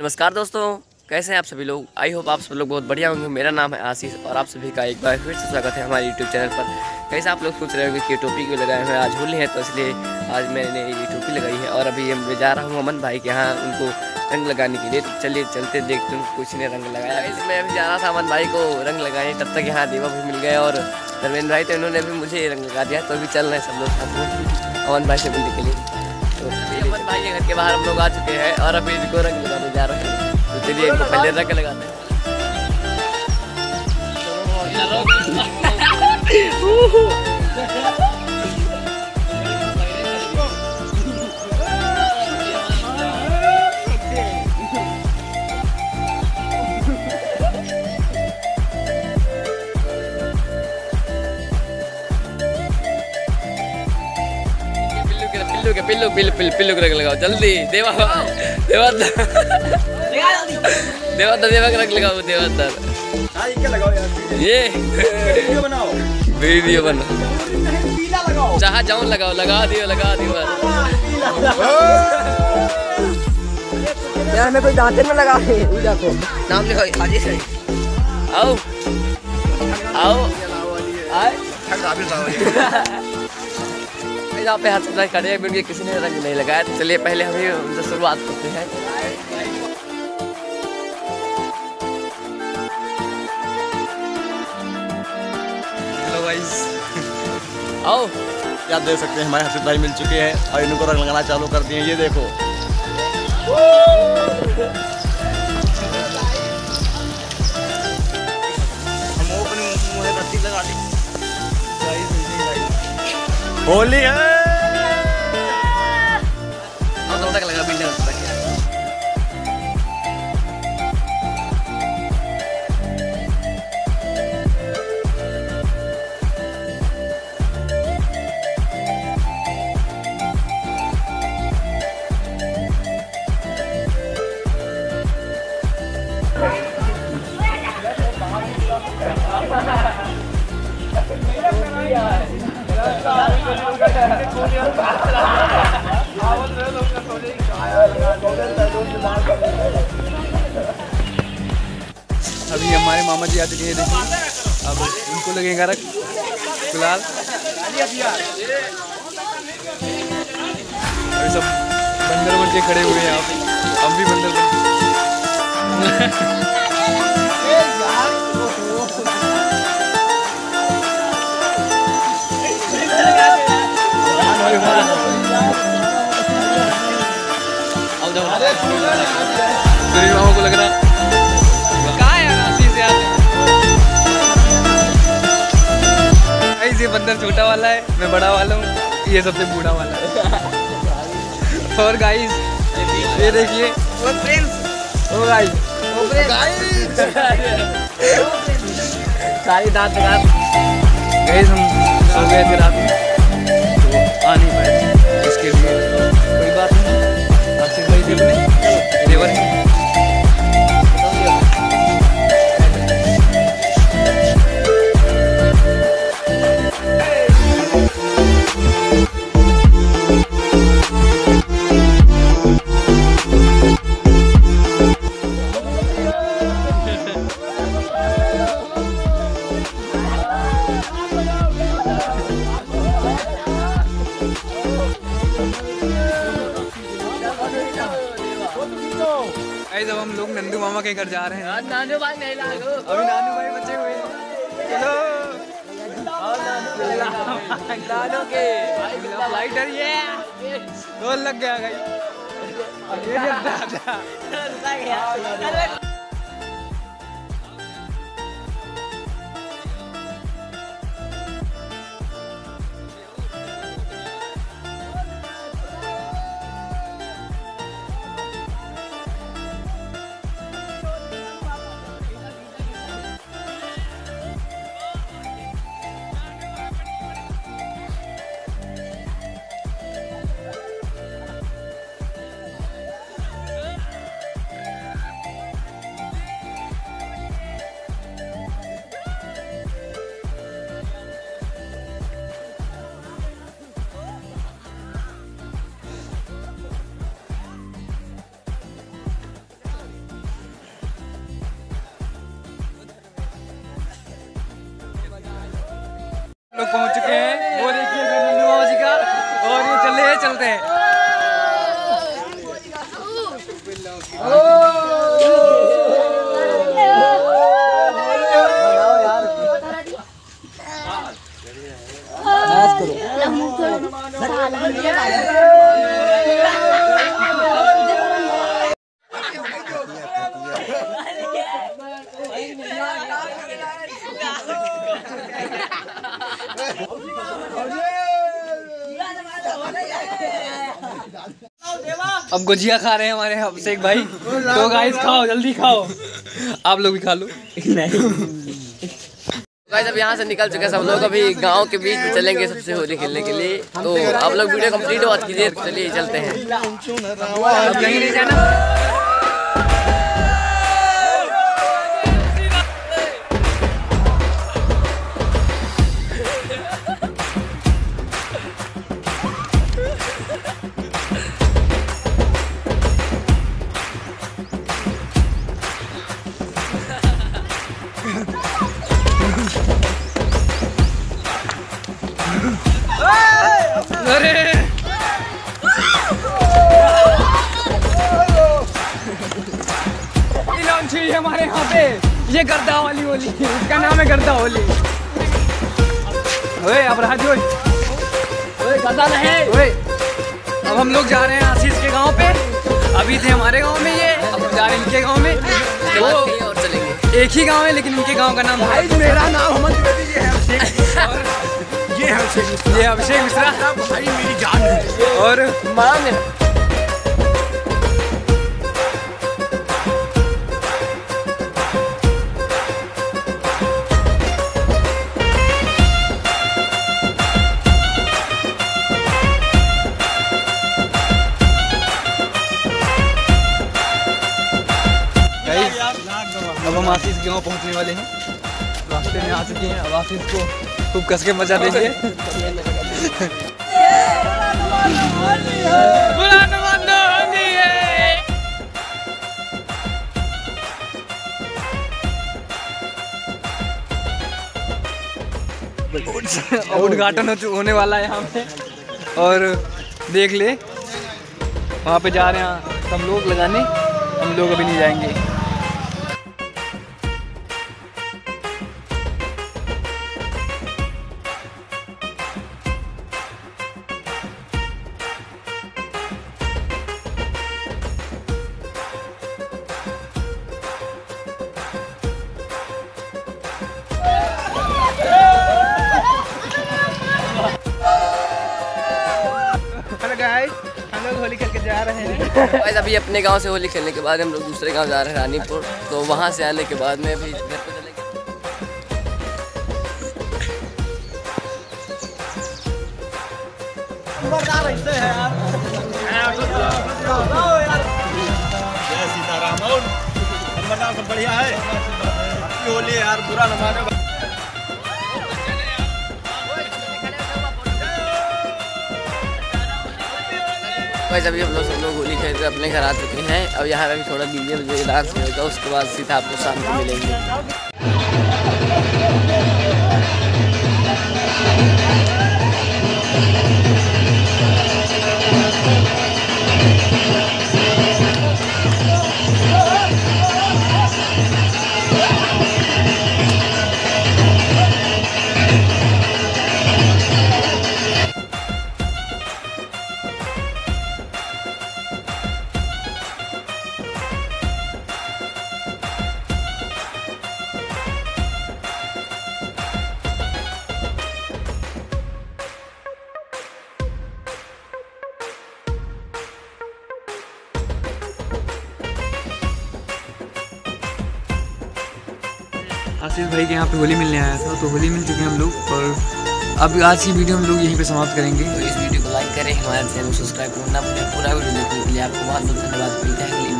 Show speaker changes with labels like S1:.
S1: नमस्कार दोस्तों, कैसे हैं आप सभी लोग। आई होप आप सब लोग बहुत बढ़िया होंगे। मेरा नाम है आशीष और आप सभी का एक बार फिर से स्वागत है हमारे यूट्यूब चैनल पर। कैसे आप लोग सोच रहे होंगे कि टोपी क्यों लगाए हुए, आज होली है तो इसलिए आज मैंने ये टोपी लगाई है। और अभी मैं जा रहा हूँ अमन भाई के यहाँ उनको रंग लगाने के लिए। तो चलिए चलते देखते हैं कुछ ने रंग लगाया। मैं अभी जा रहा था अमन भाई को रंग लगाने, तब तक यहाँ देवा भी मिल गए और धर्मेंद्र भाई, तो इन्होंने भी मुझे रंग लगा दिया। तो अभी चल रहे हैं सब लोग साथ में अमन भाई से मिलने के लिए। तो अमन भाई के घर के बाहर हम लोग आ चुके हैं और अभी इनको रंग लगाने जा रहे हैं। तो चलिए इनको पहले रंग लगाते हैं। पिल्लू रंग लगाओ जल्दी। देवा का रंग लगाओ। ये वीडियो बनाओ। जहाँ जाऊँ लगा दियो
S2: यार मैं कोई दांते में लगा देखो नाम लिखो हाजी से।
S1: आओ यहाँ पे हाथ खड़े हैं, उनके किसी ने रंग नहीं लगाया। तो चलिए पहले हम ही उनसे शुरुआत करते हैं।
S3: हेलो गाइस,
S1: आओ
S3: क्या देख सकते हैं हमारे हर्षित भाई मिल चुके हैं और इनको रंग लगाना चालू कर दिए। ये देखो होली है। अभी हमारे मामा जी आते हैं, देखिए अब उनको लगेगा रख फिलहाल। सब बंदर बन के खड़े हुए हैं यहाँ पे, हम भी बंदर बन मामा को लग रहा ये बंदर छोटा वाला है, मैं बड़ा वाला हूँ, ये सबसे बूढ़ा वाला है। और गाइस ये देखिए वो प्रिंस, ओ गाइस
S1: सारी दांत
S3: गाइस हम सो गए थे रात में तो आ नहीं पाए, इसके लिए कोई बात नहीं। आसिफ भाई देवर हैं। जब हम लोग नंदू मामा के घर जा रहे हैं,
S1: नानू भाई नहीं लागो,
S3: अभी नानू भाई बचे हुए हैं। चलो
S1: नानू के
S3: लाइटर ये ढोल लग गया गई। पहुंच चुके हैं। वो देखिए नन्नू बाबा जी का, और ये चलते हैं। अब गुजिया खा रहे हैं हमारे अभिषेक भाई। तो गाइस खाओ, जल्दी खाओ, आप लोग भी खा लो।
S1: गाइस अब यहाँ से निकल चुके हैं सब लोग, अभी गांव के बीच में चलेंगे सबसे होली खेलने के लिए। तो आप लोग वीडियो कंप्लीट बात कीजिए, चलिए चलते हैं।
S3: अब कहीं नहीं जाना। अरे हमारे यहाँ पे ये गर्दा वाली होली, इसका नाम है गर्दा होली। ओए अब राजू, ओए गर्दा नहीं, ओए अब हम लोग जा रहे हैं आशीष के गांव पे। अभी थे हमारे गांव में ये, अब जा रहे हैं इनके गांव में। वो
S1: और चलेंगे
S3: एक ही गांव है, लेकिन इनके गांव का नाम
S2: भाई मेरा नाम हमद
S3: ये अभिषेक मिश्रा
S2: भाई मेरी जान है।
S3: और
S1: मान
S3: अब हम आशीष के गाँव पहुँचने वाले हैं। रास्ते में आ चुके हैं। अब आशीष को खूब कस के मजा देंगे। उद्घाटन होने वाला है यहाँ पे, और देख ले वहाँ पे जा रहे हैं सब लोग लगाने। हम लोग अभी नहीं जाएंगे। हम लोग होली खेल के जा रहे हैं।
S1: गाइस अभी अपने गांव से होली खेलने के बाद हम लोग दूसरे गांव जा रहे हैं रानीपुर। तो वहां से आने के बाद में अभी घर पे चलेंगे।
S4: जय सीताराम। और सब बढ़िया है। होली यार बुरा न मानो।
S1: गाइस अभी हम लोग सब लोग होली खेल कर अपने घर आ चुके हैं। अब यहाँ पे भी थोड़ा डीजे डांस होगा, उसके बाद सीधा आपको शाम को मिलेंगे।
S3: आशीष भाई के यहाँ पे होली मिलने आया था, तो होली मिल चुके हैं हम लोग। और अब आज की वीडियो हम लोग यहीं पे समाप्त करेंगे।
S1: तो इस वीडियो को लाइक करें, हमारे चैनल को सब्सक्राइब करना, पूरा वीडियो देखने के लिए आपको बहुत बहुत धन्यवाद। मिलते हैं